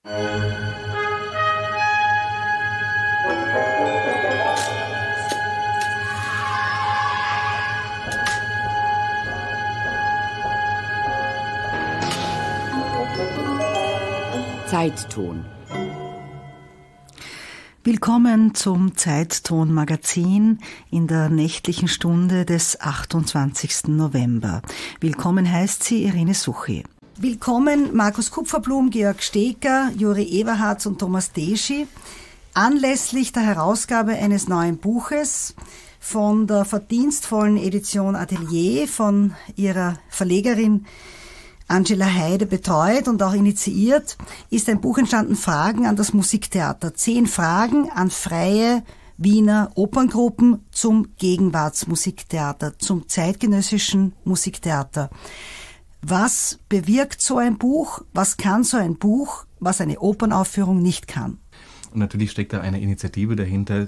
Zeitton. Willkommen zum Zeitton-Magazin in der nächtlichen Stunde des 28. November. Willkommen heißt sie Irene Suchi. Willkommen Markus Kupferblum, Georg Steker, Juri Eberhardt und Thomas Deschi. Anlässlich der Herausgabe eines neuen Buches von der verdienstvollen Edition Atelier von ihrer Verlegerin Angela Heide betreut und auch initiiert, ist ein Buch entstanden, Fragen an das Musiktheater. 10 Fragen an freie Wiener Operngruppen zum Gegenwartsmusiktheater, zum zeitgenössischen Musiktheater. Was bewirkt so ein Buch? Was kann so ein Buch, was eine Opernaufführung nicht kann? Und natürlich steckt da eine Initiative dahinter,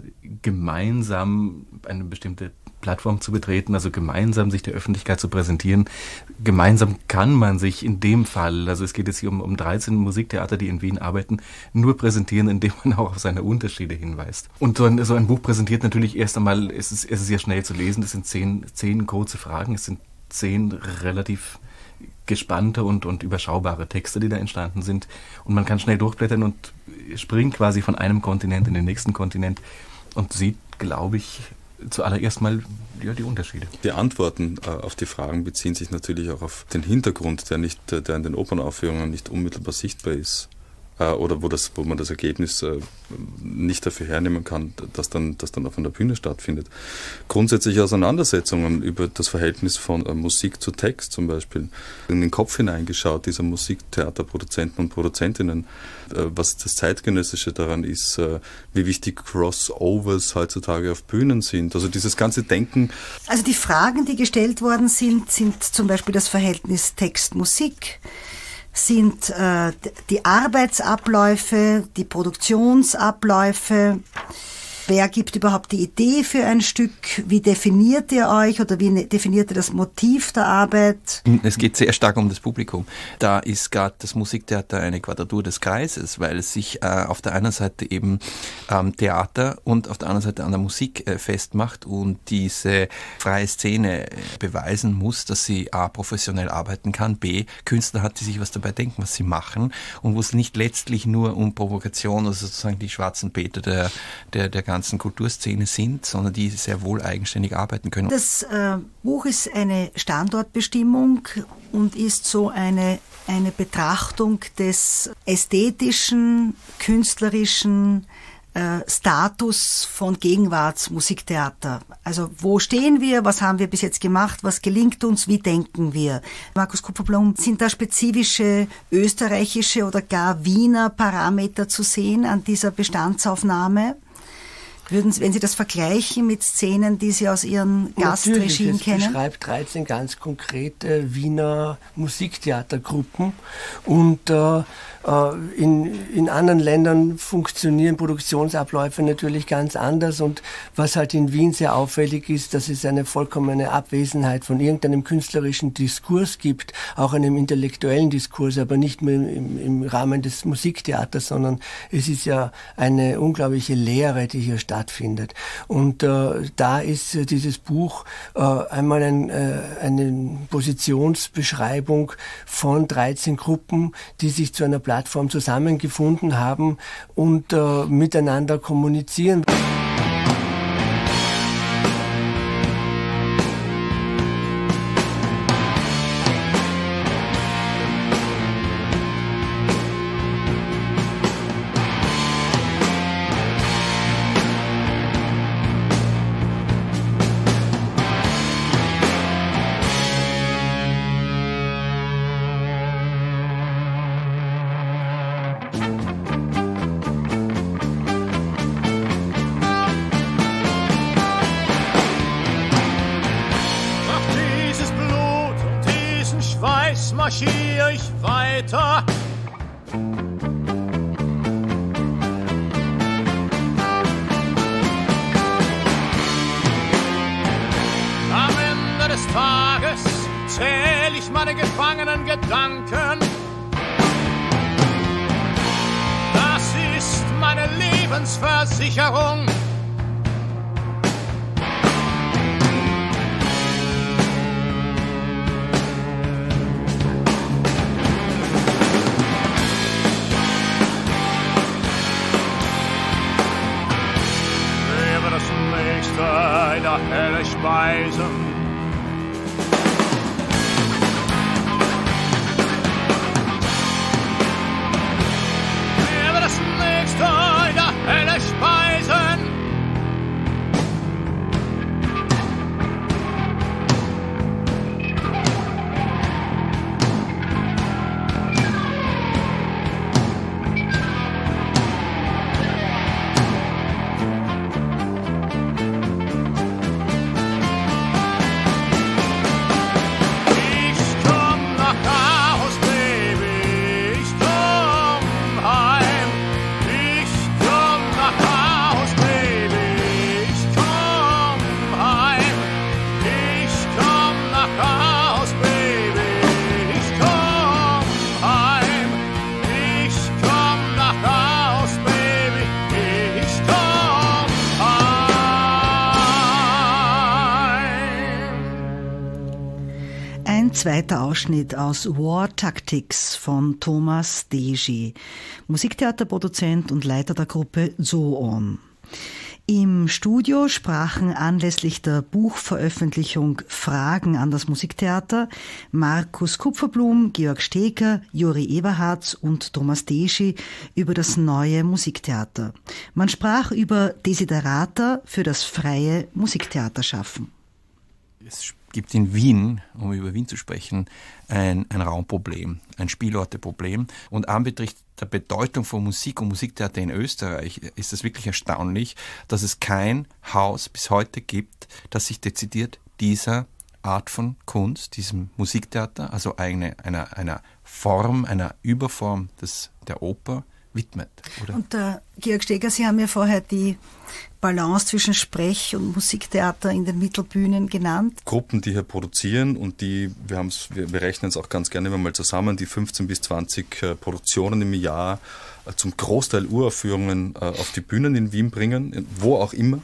gemeinsam eine bestimmte Plattform zu betreten, also gemeinsam sich der Öffentlichkeit zu präsentieren. Gemeinsam kann man sich in dem Fall, also es geht jetzt hier um 13 Musiktheater, die in Wien arbeiten, nur präsentieren, indem man auch auf seine Unterschiede hinweist. Und so ein Buch präsentiert natürlich erst einmal, es ist sehr schnell zu lesen, es sind 10 kurze Fragen, es sind 10 relativ gespannte und überschaubare Texte, die da entstanden sind. Und man kann schnell durchblättern und springt quasi von einem Kontinent in den nächsten Kontinent und sieht, glaube ich, zuallererst mal die Unterschiede. Die Antworten auf die Fragen beziehen sich natürlich auch auf den Hintergrund, der in den Opernaufführungen nicht unmittelbar sichtbar ist. Oder wo man das Ergebnis nicht dafür hernehmen kann, dass dann auch von der Bühne stattfindet. Grundsätzliche Auseinandersetzungen über das Verhältnis von Musik zu Text zum Beispiel, in den Kopf hineingeschaut dieser Musiktheaterproduzenten und Produzentinnen, was das Zeitgenössische daran ist, wie wichtig Crossovers heutzutage auf Bühnen sind. Also dieses ganze Denken. Also die Fragen, die gestellt worden sind zum Beispiel das Verhältnis Text-Musik, sind die Arbeitsabläufe, die Produktionsabläufe. Wer gibt überhaupt die Idee für ein Stück? Wie definiert ihr euch oder wie definiert ihr das Motiv der Arbeit? Es geht sehr stark um das Publikum. Da ist gerade das Musiktheater eine Quadratur des Kreises, weil es sich auf der einen Seite eben Theater und auf der anderen Seite an der Musik festmacht und diese freie Szene beweisen muss, dass sie A, professionell arbeiten kann, B, Künstler hat, die sich was dabei denken, was sie machen und wo es nicht letztlich nur um Provokation, also sozusagen die schwarzen Peter der ganzen Kulturszene sind, sondern die sehr wohl eigenständig arbeiten können. Das Buch ist eine Standortbestimmung und ist so eine Betrachtung des ästhetischen, künstlerischen Status von Gegenwartsmusiktheater. Also wo stehen wir, was haben wir bis jetzt gemacht, was gelingt uns, wie denken wir? Markus Kupferblum, sind da spezifische österreichische oder gar Wiener Parameter zu sehen an dieser Bestandsaufnahme? Wenn Sie das vergleichen mit Szenen, die Sie aus Ihren Gastregien kennen? Es beschreibt 13 ganz konkrete Wiener Musiktheatergruppen und in anderen Ländern funktionieren Produktionsabläufe natürlich ganz anders und was halt in Wien sehr auffällig ist, dass es eine vollkommene Abwesenheit von irgendeinem künstlerischen Diskurs gibt, auch einem intellektuellen Diskurs, aber nicht mehr im Rahmen des Musiktheaters, sondern es ist ja eine unglaubliche Lehre, die hier stattfindet. Und da ist dieses Buch einmal eine Positionsbeschreibung von 13 Gruppen, die sich zu einer Plattform zusammengefunden haben und miteinander kommunizieren. Marschiere ich weiter. Am Ende des Tages zähle ich meine gefangenen Gedanken. Versicherung. Wer wird das nächste in der Hölle speisen? In der Hölle speisen. Ich komm nach Haus, Baby, ich komm heim. Ein zweiter Ausschnitt aus War Tactics von Thomas Deji, Musiktheaterproduzent und Leiter der Gruppe So On. Im Studio sprachen anlässlich der Buchveröffentlichung Fragen an das Musiktheater Markus Kupferblum, Georg Steker, Juri Eberharz und Thomas Deji über das neue Musiktheater. Man sprach über Desiderata für das freie Musiktheaterschaffen. Es gibt in Wien, um über Wien zu sprechen, ein Raumproblem, ein Spielorteproblem. Und anbetracht der Bedeutung von Musik und Musiktheater in Österreich ist es wirklich erstaunlich, dass es kein Haus bis heute gibt, das sich dezidiert dieser Art von Kunst, diesem Musiktheater, also einer Form, einer Überform der Oper widmet. Oder? Und Georg Steger, Sie haben ja vorher die Balance zwischen Sprech- und Musiktheater in den Mittelbühnen genannt. Gruppen, die hier produzieren und wir rechnen es auch ganz gerne mal zusammen, die 15 bis 20 Produktionen im Jahr zum Großteil Uraufführungen auf die Bühnen in Wien bringen, wo auch immer.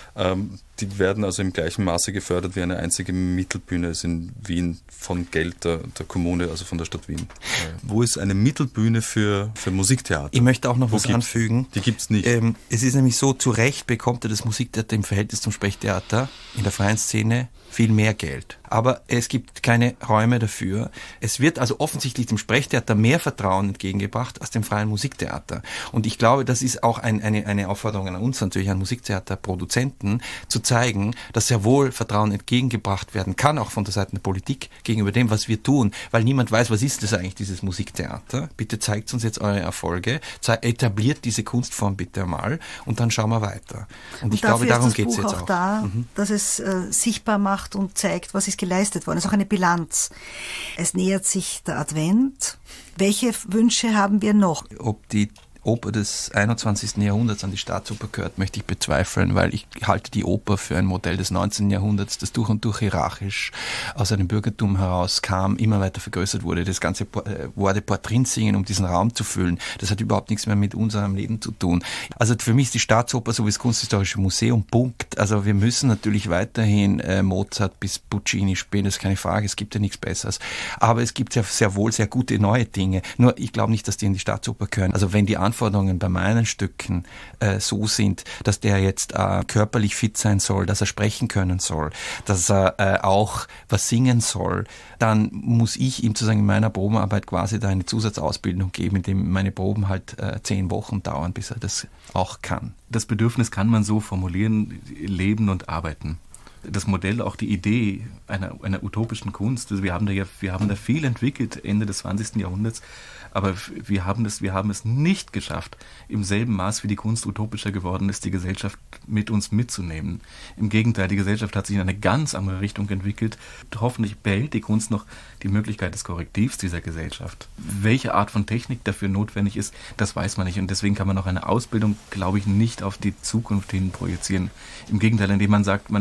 Die werden also im gleichen Maße gefördert wie eine einzige Mittelbühne ist in Wien von Geld der Kommune, also von der Stadt Wien. Wo ist eine Mittelbühne für Musiktheater? Ich möchte auch noch was anfügen. Die gibt es nicht. Es ist nämlich so, zu Recht bekommt das Musiktheater im Verhältnis zum Sprechtheater in der freien Szene viel mehr Geld. Aber es gibt keine Räume dafür. Es wird also offensichtlich dem Sprechtheater mehr Vertrauen entgegengebracht als dem freien Musiktheater. Und ich glaube, das ist auch eine Aufforderung an uns, natürlich an Musiktheaterproduzenten, zu zeigen, dass sehr wohl Vertrauen entgegengebracht werden kann, auch von der Seite der Politik, gegenüber dem, was wir tun. Weil niemand weiß, was ist das eigentlich, dieses Musiktheater? Bitte zeigt uns jetzt eure Erfolge, etabliert diese Kunstform bitte einmal und dann schauen wir weiter. Und ich glaube, darum geht es jetzt auch. Da, dass es sichtbar macht und zeigt, was ist geleistet worden. Es ist auch eine Bilanz. Es nähert sich der Advent. Welche Wünsche haben wir noch? Ob die Oper des 21. Jahrhunderts an die Staatsoper gehört, möchte ich bezweifeln, weil ich halte die Oper für ein Modell des 19. Jahrhunderts, das durch und durch hierarchisch aus einem Bürgertum herauskam, immer weiter vergrößert wurde. Das ganze Wort Portrin singen, um diesen Raum zu füllen, das hat überhaupt nichts mehr mit unserem Leben zu tun. Also für mich ist die Staatsoper so wie das Kunsthistorische Museum, Punkt. Also wir müssen natürlich weiterhin Mozart bis Puccini spielen, das ist keine Frage, es gibt ja nichts Besseres. Aber es gibt ja sehr wohl sehr gute neue Dinge. Nur ich glaube nicht, dass die in die Staatsoper gehören. Also wenn die Anforderungen bei meinen Stücken so sind, dass der jetzt körperlich fit sein soll, dass er sprechen können soll, dass er auch was singen soll, dann muss ich ihm sozusagen in meiner Probenarbeit quasi da eine Zusatzausbildung geben, indem meine Proben halt 10 Wochen dauern, bis er das auch kann. Das Bedürfnis kann man so formulieren, leben und arbeiten. Das Modell, auch die Idee einer utopischen Kunst, also wir haben da viel entwickelt Ende des 20. Jahrhunderts, aber wir haben es nicht geschafft, im selben Maß wie die Kunst utopischer geworden ist, die Gesellschaft mit uns mitzunehmen. Im Gegenteil, die Gesellschaft hat sich in eine ganz andere Richtung entwickelt. Hoffentlich behält die Kunst noch die Möglichkeit des Korrektivs dieser Gesellschaft. Welche Art von Technik dafür notwendig ist, das weiß man nicht. Und deswegen kann man auch eine Ausbildung, glaube ich, nicht auf die Zukunft hin projizieren. Im Gegenteil, indem man sagt, man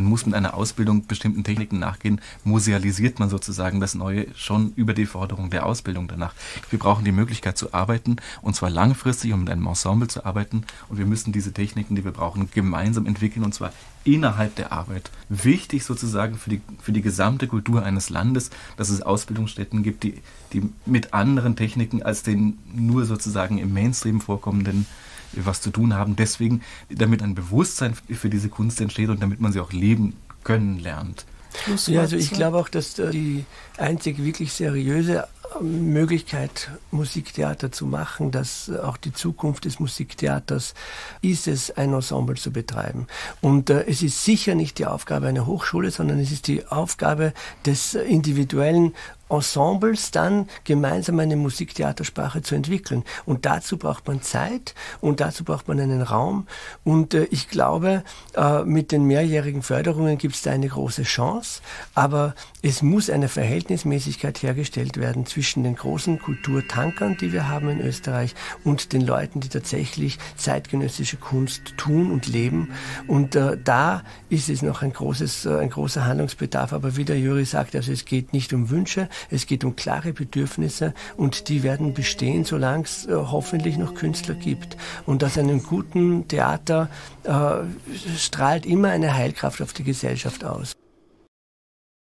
Man muss mit einer Ausbildung bestimmten Techniken nachgehen, musealisiert man sozusagen das Neue schon über die Forderung der Ausbildung danach. Wir brauchen die Möglichkeit zu arbeiten, und zwar langfristig, um mit einem Ensemble zu arbeiten, und wir müssen diese Techniken, die wir brauchen, gemeinsam entwickeln, und zwar innerhalb der Arbeit. Wichtig sozusagen für die gesamte Kultur eines Landes, dass es Ausbildungsstätten gibt, die mit anderen Techniken als den nur sozusagen im Mainstream vorkommenden was zu tun haben. Deswegen, damit ein Bewusstsein für diese Kunst entsteht und damit man sie auch leben können lernt. Ja, also ich glaube auch, dass die einzig wirklich seriöse Möglichkeit, Musiktheater zu machen, dass auch die Zukunft des Musiktheaters ist es, ein Ensemble zu betreiben. Und es ist sicher nicht die Aufgabe einer Hochschule, sondern es ist die Aufgabe des individuellen Ensembles, dann gemeinsam eine Musiktheatersprache zu entwickeln. Und dazu braucht man Zeit und dazu braucht man einen Raum. Und ich glaube, mit den mehrjährigen Förderungen gibt es da eine große Chance. Aber es muss eine Verhältnismäßigkeit hergestellt werden zwischen den großen Kulturtankern, die wir haben in Österreich, und den Leuten, die tatsächlich zeitgenössische Kunst tun und leben. Und da ist es noch ein großer Handlungsbedarf. Aber wie der Juri sagt, also es geht nicht um Wünsche, es geht um klare Bedürfnisse, und die werden bestehen, solange es hoffentlich noch Künstler gibt. Und aus einem guten Theater strahlt immer eine Heilkraft auf die Gesellschaft aus.